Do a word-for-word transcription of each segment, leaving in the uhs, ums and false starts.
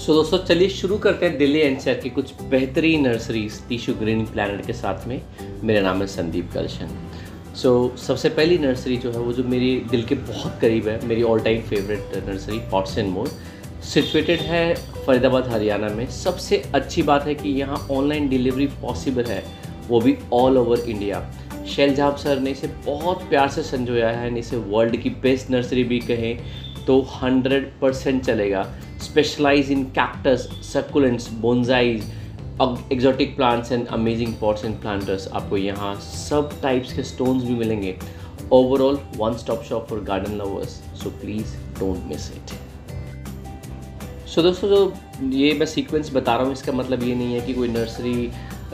सो so, दोस्तों चलिए शुरू करते हैं दिल्ली एनसीआर की कुछ बेहतरीन नर्सरीज टिशू ग्रीन प्लानट के साथ में। मेरा नाम है संदीप कलशन। सो so, सबसे पहली नर्सरी जो है वो जो मेरी दिल के बहुत करीब है, मेरी all time favourite nursery pots and more, situated है फरीदाबाद हरियाणा में। सबसे अच्छी बात है कि यहाँ ऑनलाइन डिलीवरी पॉसिबल है, वो भी ऑल ओवर इंडिया। शैलजाब सर ने इसे बहुत प्यार से संजोया है, इसे वर्ल्ड की बेस्ट नर्सरी भी कहें तो हंड्रेड परसेंट चलेगा। Specialize in cactus, succulents, bonsais, exotic plants and amazing pots and planters. आपको यहाँ सब टाइप्स के स्टोन्स भी मिलेंगे। Overall one stop shop for garden lovers, so please don't miss it. So दोस्तों जो ये मैं सीक्वेंस बता रहा हूँ इसका मतलब ये नहीं है कि कोई नर्सरी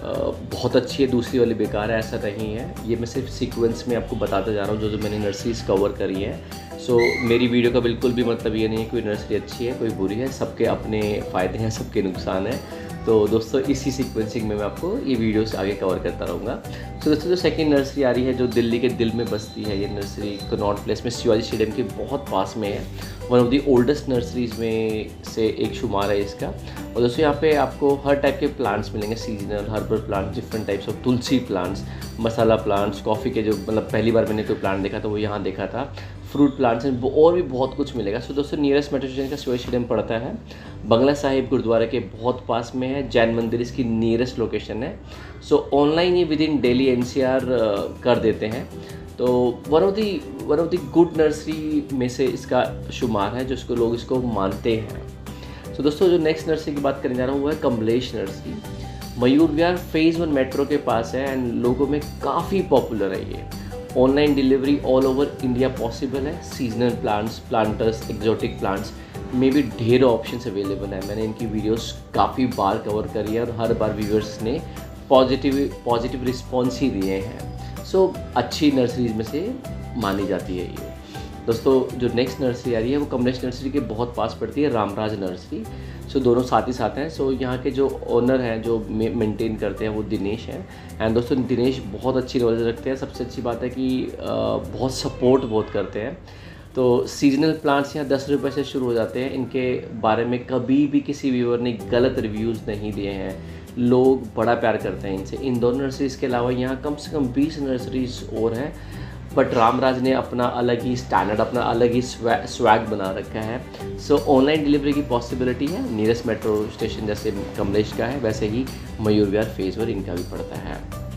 बहुत अच्छी है दूसरी वाली बेकार है, ऐसा नहीं है। ये मैं सिर्फ सीक्वेंस में आपको बताता जा रहा हूँ जो जो मैंने नर्सरीज कवर करी है। सो so, मेरी वीडियो का बिल्कुल भी मतलब ये नहीं है कोई नर्सरी अच्छी है कोई बुरी है, सबके अपने फ़ायदे हैं, सबके नुकसान हैं। तो दोस्तों इसी सीक्वेंसिंग में मैं आपको ये वीडियोस आगे कवर करता रहूँगा। तो दोस्तों जो सेकंड नर्सरी आ रही है जो दिल्ली के दिल में बसती है, ये नर्सरी कनॉट प्लेस में शिवाजी स्टेडियम के बहुत पास में है। One of the oldest nurseries में से एक शुमार है इसका। और दोस्तों यहाँ पे आपको हर टाइप के प्लांट्स मिलेंगे, seasonal, herbal plants, different types of tulsi plants, masala plants, coffee के जो मतलब पहली बार मैंने कोई प्लांट देखा था वो यहाँ देखा था, फ्रूट प्लांट्स एंड और भी बहुत कुछ मिलेगा। सो दोस्तों नियरेस्ट मेट्रो स्टेशन का शिवाजी स्टेडियम पड़ता है, बंगला साहिब गुरुद्वारा के बहुत पास में है। जैन मंदिर इसकी नियरेस्ट लोकेशन है। सो ऑनलाइन ये विद इन दिल्ली एनसीआर कर देते हैं। तो one of the one of the good nursery में से इसका शुमार है जो इसको लोग इसको मानते हैं। सो so, दोस्तों जो नेक्स्ट नर्सरी की बात करने जा रहा हूँ वो है Kamlesh nursery. Mayur Vihar phase one metro के पास है एंड लोगों में काफ़ी पॉपुलर है ये। Online delivery all over India possible है। Seasonal plants, planters, exotic plants में भी ढेरों ऑप्शंस अवेलेबल है। मैंने इनकी वीडियोस काफ़ी बार कवर करी है और हर बार व्यूअर्स ने पॉजिटिव पॉजिटिव रिस्पॉन्स ही दिए हैं। सो so, अच्छी नर्सरीज में से मानी जाती है ये। दोस्तों जो नेक्स्ट नर्सरी आ रही है वो कमलेश नर्सरी के बहुत पास पड़ती है, रामराज नर्सरी। सो so, दोनों साथ ही साथ हैं। सो so, यहाँ के जो ओनर हैं जो मेंटेन करते हैं वो दिनेश हैं। एंड दोस्तों दिनेश बहुत अच्छी नॉलेज रखते हैं। सबसे अच्छी बात है कि बहुत सपोर्ट बहुत करते हैं। तो सीजनल प्लांट्स यहाँ दस रुपये से शुरू हो जाते हैं। इनके बारे में कभी भी किसी व्यूअर ने गलत रिव्यूज़ नहीं दिए हैं, लोग बड़ा प्यार करते हैं इनसे। इन दोनों नर्सरीज़ के अलावा यहाँ कम से कम बीस नर्सरीज और हैं, बट रामराज ने अपना अलग ही स्टैंडर्ड, अपना अलग ही स्वैग बना रखा है। सो ऑनलाइन डिलीवरी की पॉसिबिलिटी है। नियरेस्ट मेट्रो स्टेशन जैसे कमलेश का है वैसे ही मयूर विहार फेज़ वन इनका भी पड़ता है।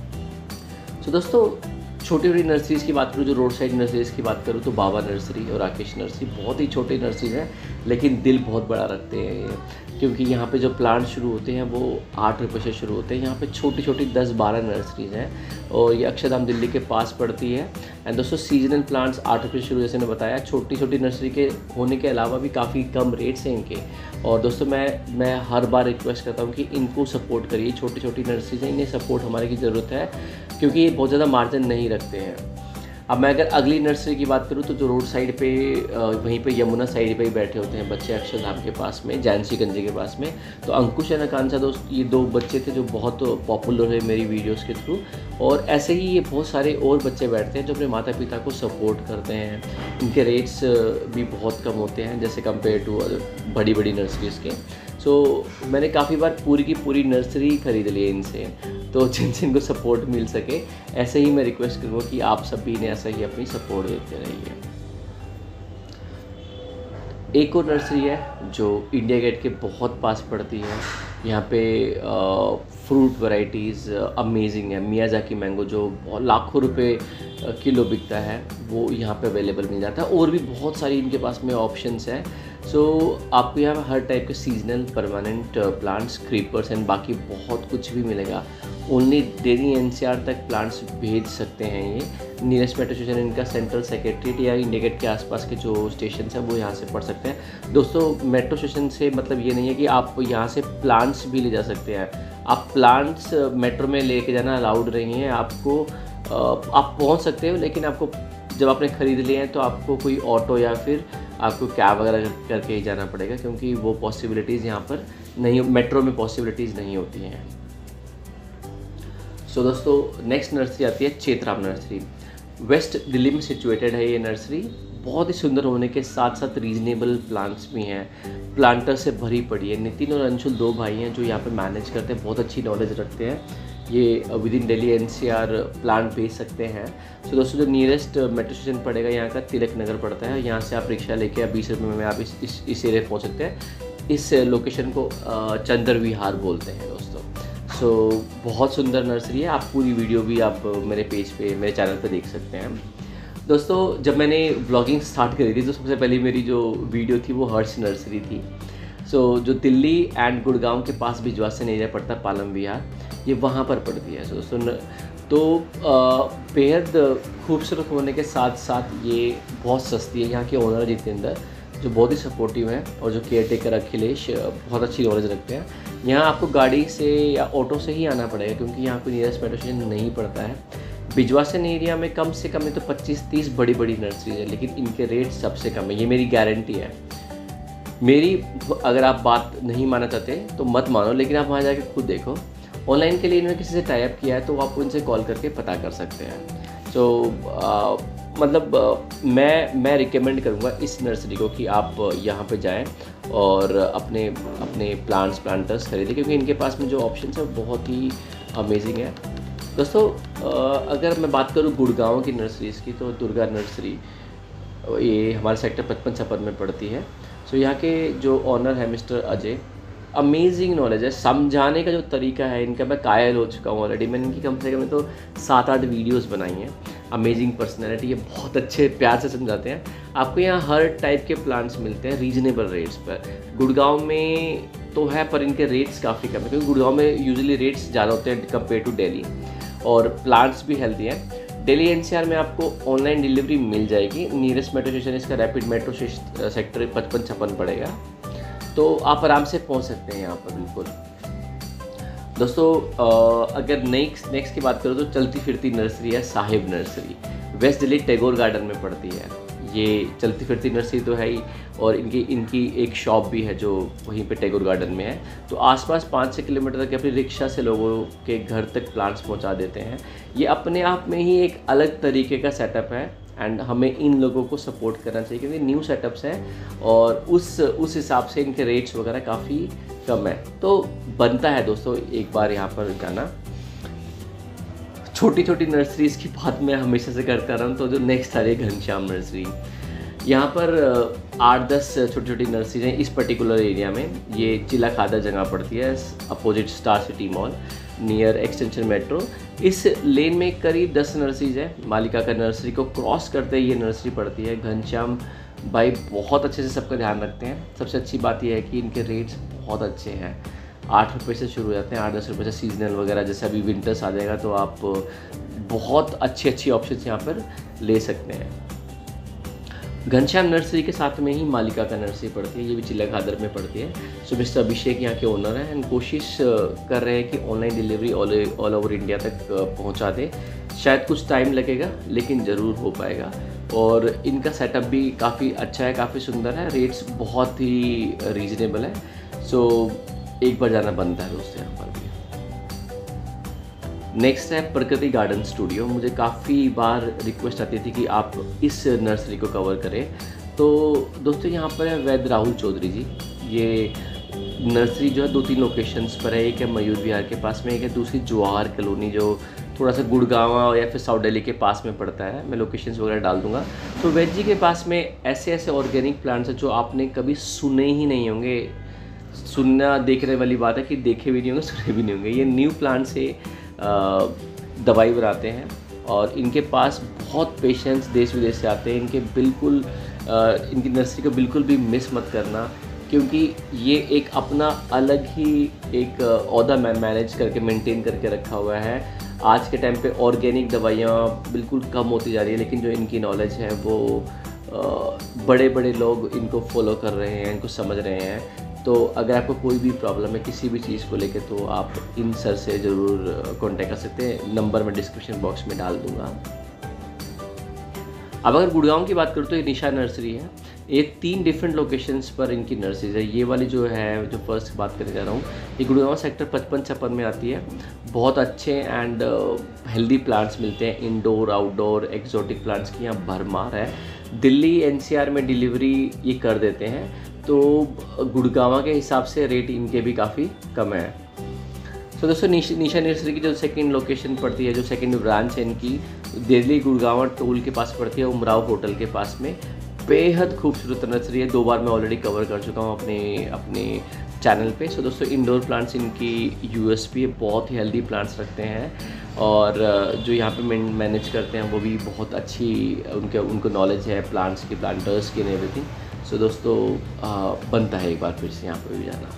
सो so, दोस्तों छोटी छोटी नर्सरीज की बात करूँ, जो रोड साइड नर्सरीज की बात करूँ तो बाबा नर्सरी और राकेश नर्सरी बहुत ही छोटी नर्सरीज हैं लेकिन दिल बहुत बड़ा रखते हैं ये, क्योंकि यहाँ पे जो प्लांट शुरू होते हैं वो आठ रुपये से शुरू होते हैं। यहाँ पे छोटी छोटी दस बारह नर्सरीज हैं और ये अक्षरधाम दिल्ली के पास पड़ती है। एंड दोस्तों सीजनल प्लांट्स आठ रुपये शुरू, जैसे मैंने बताया। छोटी छोटी नर्सरी के होने के अलावा भी काफ़ी कम रेट्स हैं इनके। और दोस्तों मैं मैं हर बार रिक्वेस्ट करता हूँ कि इनको सपोर्ट करिए। छोटी छोटी नर्सरीज हैं, इन्हें सपोर्ट हमारे की ज़रूरत है क्योंकि ये बहुत ज़्यादा मार्जिन नहीं रखते हैं। अब मैं अगर अगली नर्सरी की बात करूँ तो जो रोड साइड पे वहीं पे यमुना साइड पे ही बैठे होते हैं बच्चे अक्षरधाम के पास में, जानसी गंजे के पास में, तो अंकुश एंड आकांक्षा दोस्त ये दो बच्चे थे जो बहुत पॉपुलर है मेरी वीडियोस के थ्रू। और ऐसे ही ये बहुत सारे और बच्चे बैठते हैं जो अपने माता पिता को सपोर्ट करते हैं। इनके रेट्स भी बहुत कम होते हैं जैसे कंपेयर टू बड़ी बड़ी नर्सरीज़ के। सो so, मैंने काफ़ी बार पूरी की पूरी नर्सरी खरीद ली है इनसे, तो जिनसे इनको सपोर्ट मिल सके ऐसे ही मैं रिक्वेस्ट करूँगा कि आप सभी ने ऐसा ही अपनी सपोर्ट देते रहिए। एक और नर्सरी है जो इंडिया गेट के बहुत पास पड़ती है। यहाँ पे फ्रूट वैरायटीज़ अमेजिंग है। मियाज़ाकी मैंगो जो लाखों रुपए किलो बिकता है वो यहाँ पे अवेलेबल मिल जाता है। और भी बहुत सारी इनके पास में ऑप्शंस हैं। सो so, आपको यहाँ हर टाइप के seasonal, permanent plants, creepers and बाकी बहुत कुछ भी मिलेगा। ओनली दिल्ली एनसीआर तक प्लांट्स भेज सकते हैं ये। नियरेस्ट मेट्रो स्टेशन इनका सेंट्रल सेक्रेटरीट या इंडिया गेट के आसपास के जो स्टेशन हैं वो यहाँ से पढ़ सकते हैं। दोस्तों मेट्रो स्टेशन से मतलब ये नहीं है कि आप यहाँ से प्लांट्स भी ले जा सकते हैं। आप प्लांट्स मेट्रो में लेके जाना अलाउड नहीं है। आपको आप पहुँच सकते हो लेकिन आपको जब आपने ख़रीद लिए हैं तो आपको कोई ऑटो या फिर आपको कैब वगैरह करके ही जाना पड़ेगा, क्योंकि वो पॉसिबिलिटीज़ यहाँ पर नहीं, मेट्रो में पॉसिबिलिटीज़ नहीं होती हैं। सो so, दोस्तों नेक्स्ट नर्सरी आती है चेतराम नर्सरी। वेस्ट दिल्ली में सिचुएटेड है ये नर्सरी। बहुत ही सुंदर होने के साथ साथ रीजनेबल प्लांट्स भी हैं, प्लांटर से भरी पड़ी है। नितिन और अंशुल दो भाई हैं जो यहाँ पे मैनेज करते हैं, बहुत अच्छी नॉलेज रखते हैं। ये within Delhi N C R plant बेच सकते हैं। तो दोस्तों जो नियरेस्ट मेट्रो स्टेशन पड़ेगा यहाँ का तिलक नगर पड़ता है, यहाँ से आप रिक्शा लेके आप बीस रुपये में आप इस इस, इस एरिया पहुँच सकते हैं। इस लोकेशन को चंदर विहार बोलते हैं दोस्तों। सो so, बहुत सुंदर नर्सरी है। आप पूरी वीडियो भी आप मेरे पेज पे, मेरे चैनल पे देख सकते हैं दोस्तों। जब मैंने व्लॉगिंग स्टार्ट करी थी तो सबसे पहली मेरी जो वीडियो थी वो हर्ष नर्सरी थी। सो so, जो दिल्ली एंड गुड़गांव के पास बिजवासन एरिया पड़ता है, पालम विहार, ये वहाँ पर पड़ती है दोस्तों। तो बेहद खूबसूरत होने के साथ साथ ये बहुत सस्ती है। यहाँ के ओनर जितेंद्र जो बहुत ही सपोर्टिव हैं और जो केयर टेकर अखिलेश बहुत अच्छी नॉलेज रखते हैं। यहाँ आपको गाड़ी से या ऑटो से ही आना पड़ेगा क्योंकि यहाँ कोई नियरेस्ट मेट्रो स्टेशन नहीं पड़ता है। बिजवासन एरिया में कम से कम नहीं तो पच्चीस तीस बड़ी बड़ी नर्सरीज है, लेकिन इनके रेट सबसे कम है। ये मेरी गारंटी है। मेरी अगर आप बात नहीं मानना चाहते तो मत मानो, लेकिन आप वहाँ जाके खुद देखो। ऑनलाइन के लिए इन्होंने किसी से टाई अप किया है तो आप उनसे कॉल करके पता कर सकते हैं। तो मतलब आ, मैं मैं रिकमेंड करूँगा इस नर्सरी को कि आप यहाँ पे जाएं और अपने अपने प्लांट्स प्लांटर्स खरीदें, क्योंकि इनके पास में जो ऑप्शन है वो बहुत ही अमेजिंग है दोस्तों। आ, अगर मैं बात करूँ गुड़गांव की नर्सरीज़ की तो दुर्गा नर्सरी ये हमारे सेक्टर पचपन छप्पन में पड़ती है। सो यहाँ के जो ऑनर है मिस्टर अजय, अमेजिंग नॉलेज है। समझाने का जो तरीका है इनका, मैं कायल हो चुका हूँ ऑलरेडी। मैंने इनकी कम से कम तो सात आठ वीडियोस बनाई हैं। अमेजिंग पर्सनैलिटी, ये बहुत अच्छे प्यार से समझाते हैं। आपको यहाँ हर टाइप के प्लांट्स मिलते हैं रीजनेबल रेट्स पर। गुड़गांव में तो है पर इनके रेट्स काफ़ी कम है, क्योंकि गुड़गांव में यूजुअली रेट्स ज़्यादा होते हैं कंपेयर टू दिल्ली, और प्लांट्स भी हेल्दी हैं। दिल्ली एन सी आर में आपको ऑनलाइन डिलीवरी मिल जाएगी। नियरेस्ट मेट्रो स्टेशन इसका रैपिड मेट्रो सेक्टर पचपन छप्पन पड़ेगा, तो आप आराम से पहुंच सकते हैं यहाँ पर बिल्कुल दोस्तों। अगर नेक्स्ट नेक्स्ट की बात करूँ तो चलती फिरती नर्सरी है Sahib nursery, west Delhi Tagore garden में पड़ती है। ये चलती फिरती नर्सरी तो है ही, और इनकी इनकी एक शॉप भी है जो वहीं पे टैगोर गार्डन में है। तो आसपास पाँच छः किलोमीटर तक अपनी रिक्शा से लोगों के घर तक प्लांट्स पहुंचा देते हैं। ये अपने आप में ही एक अलग तरीके का सेटअप है एंड हमें इन लोगों को सपोर्ट करना चाहिए, क्योंकि न्यू सेटअप्स हैं और उस उस हिसाब से इनके रेट्स वगैरह काफ़ी कम है। तो बनता है दोस्तों एक बार यहाँ पर जाना। छोटी छोटी नर्सरीज़ की बात मैं हमेशा से करता रहा हूँ, तो जो नेक्स्ट आ रही है घनश्याम नर्सरी। यहाँ पर आठ दस छोटी छोटी नर्सरीज हैं इस पर्टिकुलर एरिया में। ये चिला खादर जगह पड़ती है, opposite Star City mall, near extension metro. इस लेन में करीब दस नर्सरीज है। मालिका का नर्सरी को क्रॉस करते ये नर्सरी पड़ती है। घनश्याम भाई बहुत अच्छे से सबका ध्यान रखते हैं। सबसे अच्छी बात यह है कि इनके रेट्स बहुत अच्छे हैं। आठ रुपये से शुरू हो जाते हैं, आठ दस रुपये से सीजनल वगैरह। जैसे अभी विंटर्स आ जाएगा तो आप बहुत अच्छी अच्छी ऑप्शंस यहाँ पर ले सकते हैं। घनश्याम नर्सरी के साथ में ही मालिका का नर्सरी पड़ती है, ये भी चिल्ला खादर में पड़ती है। सो मिस्टर अभिषेक यहाँ के ओनर हैं एंड कोशिश कर रहे हैं कि online delivery all all over India तक पहुँचा दे। शायद कुछ टाइम लगेगा लेकिन ज़रूर हो पाएगा। और इनका सेटअप भी काफ़ी अच्छा है, काफ़ी सुंदर है, रेट्स बहुत ही रीजनेबल है। सो एक बार जाना बनता है दोस्तों यहाँ पर भी। नेक्स्ट है प्रकृति गार्डन स्टूडियो। मुझे काफ़ी बार रिक्वेस्ट आती थी कि आप इस नर्सरी को कवर करें। तो दोस्तों यहाँ पर है वैद्य राहुल चौधरी जी। ये नर्सरी जो है दो तीन लोकेशंस पर है। एक है मयूर विहार के पास में, एक है दूसरी जवाहर कॉलोनी जो थोड़ा सा गुड़गांव या फिर साउथ दिल्ली के पास में पड़ता है। मैं लोकेशंस वगैरह डाल दूंगा। तो वैद्य जी के पास में ऐसे ऐसे ऑर्गेनिक प्लांट्स हैं जो आपने कभी सुने ही नहीं होंगे। सुनना देखने वाली बात है कि देखे भी नहीं होंगे, सुने भी नहीं होंगे। ये न्यू प्लांट से दवाई बनाते हैं और इनके पास बहुत पेशेंट्स देश विदेश से आते हैं। इनके बिल्कुल इनकी नर्सरी को बिल्कुल भी मिस मत करना, क्योंकि ये एक अपना अलग ही एक ओहदा मैनेज करके मेंटेन करके रखा हुआ है। आज के टाइम पे ऑर्गेनिक दवाइयाँ बिल्कुल कम होती जा रही है, लेकिन जो इनकी नॉलेज है वो बड़े बड़े लोग इनको फॉलो कर रहे हैं, इनको समझ रहे हैं। तो अगर आपको कोई भी प्रॉब्लम है किसी भी चीज़ को लेके तो आप इन सर से ज़रूर कांटेक्ट कर सकते हैं। नंबर मैं डिस्क्रिप्शन बॉक्स में डाल दूंगा। अब अगर गुड़गांव की बात करूँ तो ये निशा नर्सरी है। ये तीन डिफरेंट लोकेशंस पर इनकी नर्सरीज है। ये वाली जो है जो फर्स्ट बात करने जा रहा हूँ, ये गुड़गांव सेक्टर पचपन छप्पन में आती है। बहुत अच्छे एंड हेल्दी प्लांट्स मिलते हैं, इंडोर आउटडोर एक्जोटिक प्लांट्स की यहाँ भरमार है। दिल्ली एनसीआर में डिलीवरी ये कर देते हैं, तो गुड़गांव के हिसाब से रेट इनके भी काफ़ी कम है। तो दोस्तों निशा नर्सरी की जो सेकंड लोकेशन पड़ती है, जो सेकंड ब्रांच है इनकी, दिल्ली गुड़गांव टोल के पास पड़ती है, उमराव होटल के पास में। बेहद खूबसूरत नर्सरी है, दो बार मैं ऑलरेडी कवर कर चुका हूँ अपने अपने चैनल पे। सो दोस्तों इंडोर प्लांट्स इनकी यूएसपी है, बहुत ही हेल्दी प्लांट्स रखते हैं, और जो यहाँ पे मैनेज करते हैं वो भी बहुत अच्छी उनके उनको नॉलेज है प्लांट्स की, प्लांटर्स की एंड एवरीथिंग। सो दोस्तों बनता है एक बार फिर से यहाँ पे भी जाना।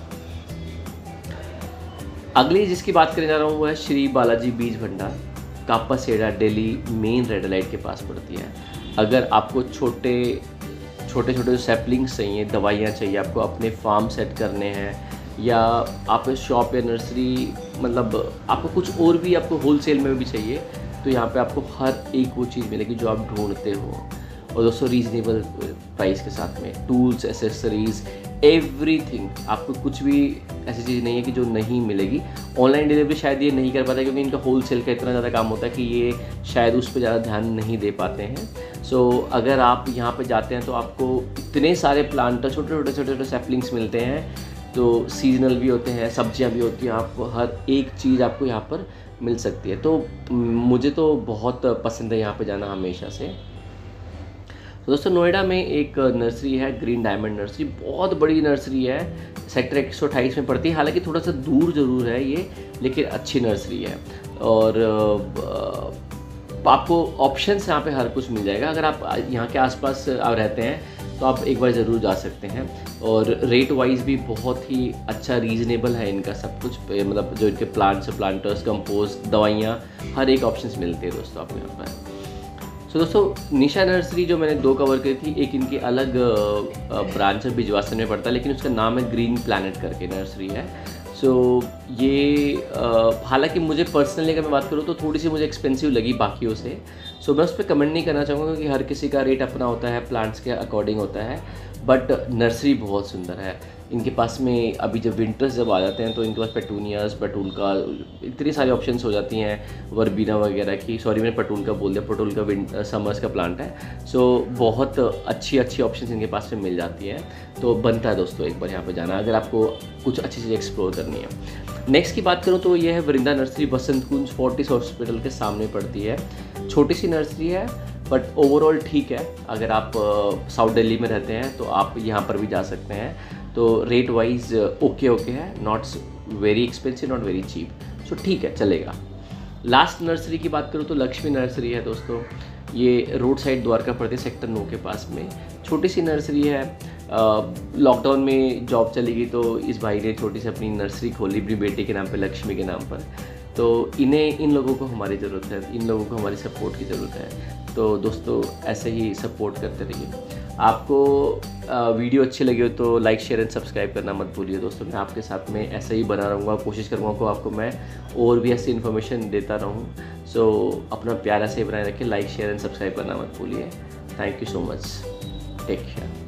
अगली जिसकी बात करने जा रहा हूँ वो है Shri Balaji Beej Bhandar, Kapashera, Delhi main red light के पास पड़ती है। अगर आपको छोटे छोटे छोटे जो सैपलिंग्स चाहिए, दवाइयाँ चाहिए, आपको अपने फार्म सेट करने हैं, या आप शॉप या नर्सरी, मतलब आपको कुछ और भी आपको होलसेल में भी चाहिए, तो यहाँ पे आपको हर एक वो चीज़ मिलेगी जो आप ढूंढते हो, और दोस्तों रीज़नेबल प्राइस के साथ में। टूल्स, एसेसरीज़, एवरीथिंग, आपको कुछ भी ऐसी चीज़ नहीं है कि जो नहीं मिलेगी। ऑनलाइन डिलीवरी शायद ये नहीं कर पाता क्योंकि इनका होलसेल का इतना ज़्यादा काम होता है कि ये शायद उस पर ज़्यादा ध्यान नहीं दे पाते हैं। सो so, अगर आप यहाँ पे जाते हैं तो आपको इतने सारे प्लांट, छोटे छोटे छोटे छोटे सैपलिंग्स मिलते हैं, तो सीजनल भी होते हैं, सब्जियाँ भी होती हैं, आपको हर एक चीज़ आपको यहाँ पर मिल सकती है। तो मुझे तो बहुत पसंद है यहाँ पर जाना हमेशा से। तो दोस्तों नोएडा में एक नर्सरी है, ग्रीन डायमंड नर्सरी, बहुत बड़ी नर्सरी है, सेक्टर एक सौ अट्ठाईस में पड़ती है। हालांकि थोड़ा सा दूर ज़रूर है ये, लेकिन अच्छी नर्सरी है, और आपको ऑप्शंस यहाँ पे हर कुछ मिल जाएगा। अगर आप यहाँ के आसपास रहते हैं तो आप एक बार ज़रूर जा सकते हैं, और रेट वाइज भी बहुत ही अच्छा रीज़नेबल है इनका सब कुछ, मतलब जो इनके प्लांट्स, प्लांटर्स, कंपोस्ट, दवाइयाँ, हर एक ऑप्शंस मिलते हैं दोस्तों आपको यहाँ पर। सो so, दोस्तों निशा नर्सरी जो मैंने दो कवर करी थी, एक इनकी अलग ब्रांच है, बिजवासन में पड़ता है, लेकिन उसका नाम है ग्रीन प्लैनेट करके नर्सरी है। सो so, ये हालांकि मुझे पर्सनली अगर मैं बात करूँ तो थोड़ी सी मुझे एक्सपेंसिव लगी बाकियों से। सो so, मैं उस पर कमेंट नहीं करना चाहूँगा क्योंकि हर किसी का रेट अपना होता है, प्लांट्स के अकॉर्डिंग होता है, बट नर्सरी बहुत सुंदर है। इनके पास में अभी जब विंटर्स जब आ जाते हैं तो इनके पास पेटूनियाज, पटूल का, इतनी सारी ऑप्शंस हो जाती हैं, वर्बीना वगैरह की। सॉरी मैंने पटूल का बोल दिया, पटूल का विंटर समर्स का प्लांट है। सो बहुत अच्छी अच्छी ऑप्शंस इनके पास में मिल जाती हैं, तो बनता है दोस्तों एक बार यहाँ पर जाना अगर आपको कुछ अच्छी चीज़ एक्सप्लोर करनी है। नेक्स्ट की बात करूँ तो ये है Vrinda nursery, Basant Kunj Fortis hospital के सामने पड़ती है। छोटी सी नर्सरी है बट ओवरऑल ठीक है। अगर आप साउथ दिल्ली में रहते हैं तो आप यहाँ पर भी जा सकते हैं। तो रेट वाइज ओके ओके है, not very expensive, not very cheap, so ठीक है, चलेगा। लास्ट नर्सरी की बात करूँ तो लक्ष्मी नर्सरी है दोस्तों, ये रोड साइड द्वारका पड़ती है, सेक्टर नौ के पास में। छोटी सी नर्सरी है, लॉकडाउन में जॉब चली गई तो इस भाई ने छोटी सी अपनी नर्सरी खोली अपनी बेटी के नाम पे, लक्ष्मी के नाम पर। तो इन्हें इन लोगों को हमारी ज़रूरत है, इन लोगों को हमारी सपोर्ट की ज़रूरत है। तो दोस्तों ऐसे ही सपोर्ट करते रहिए। आपको वीडियो अच्छी लगी हो तो लाइक, शेयर एंड सब्सक्राइब करना मत भूलिए दोस्तों। मैं आपके साथ में ऐसे ही बना रहूँगा, कोशिश करूँगा को आपको मैं और भी ऐसी इन्फॉर्मेशन देता रहूँ। सो अपना प्यार ऐसे ही बनाए रखिए, लाइक, शेयर एंड सब्सक्राइब करना मत भूलिए। Thank you so much, take care.